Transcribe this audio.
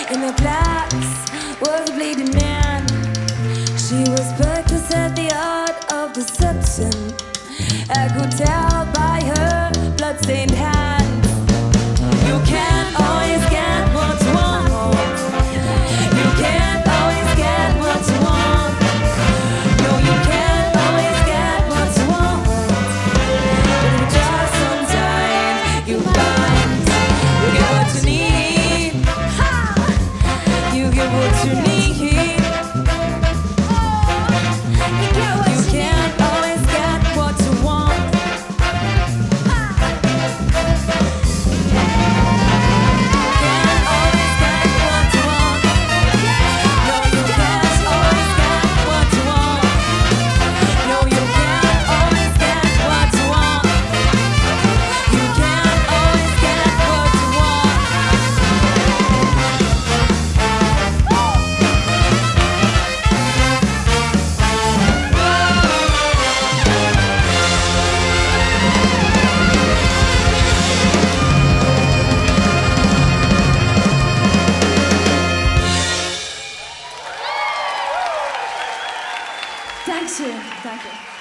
In the glass was a bleeding man. She was practiced at the art of deception. I could tell by her bloodstained hands. You can't always get what you want. You can't always get what you want. No, you can't always get what you want. But just sometimes you find you get what you need. Ha! You get what you need. You can't always get what you want. Dankeschön, danke.